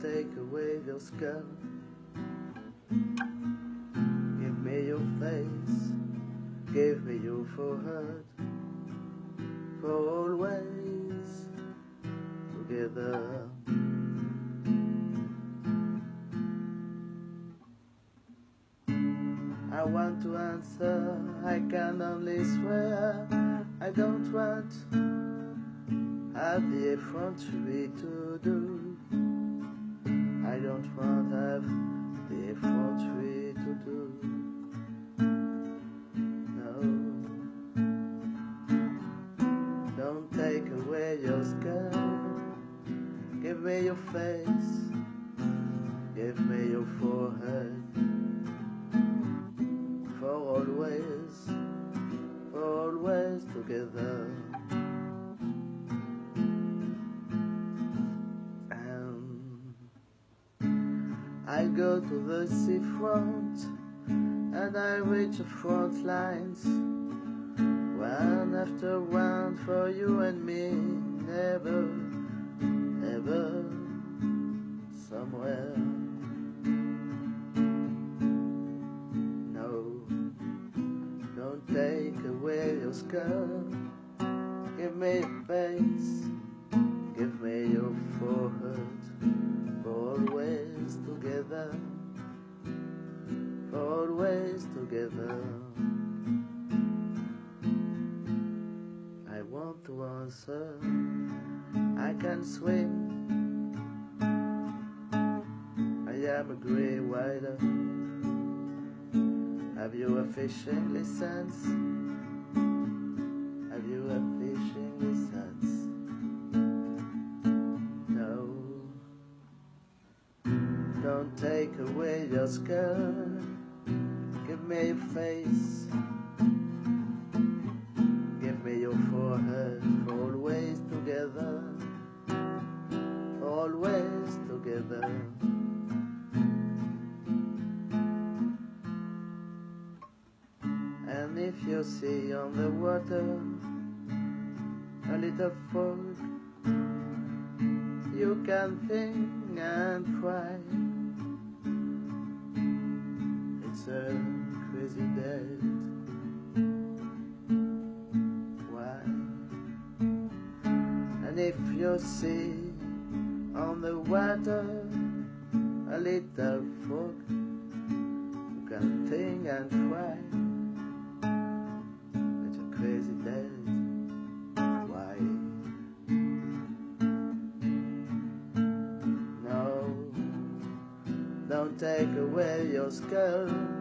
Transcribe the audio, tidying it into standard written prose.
take away your skull. Give me your face, give me your forehead, for always together. I want to answer, I can only swear I don't want have the effrontery to do. I don't want have the effrontery to do. No. Don't take away your skull. Give me your face. Give me your forehead. For always together. I go to the seafront and I reach the front lines, one after one for you and me, never, never somewhere. No, don't take away your skull. Give me your face, give me your forehead. Always together, always together. I want to answer, I can swim. I am a grey whiter. Have you a fishing license? Have you a fishing license? Don't take away your skull. Give me your face. Give me your forehead. Always together. Always together. And if you see on the water a little fog, you can think and cry. It's a crazy day. Why? And if you see on the water a little fog, you can think and cry. It's a crazy day. Why? No, don't take away your skull.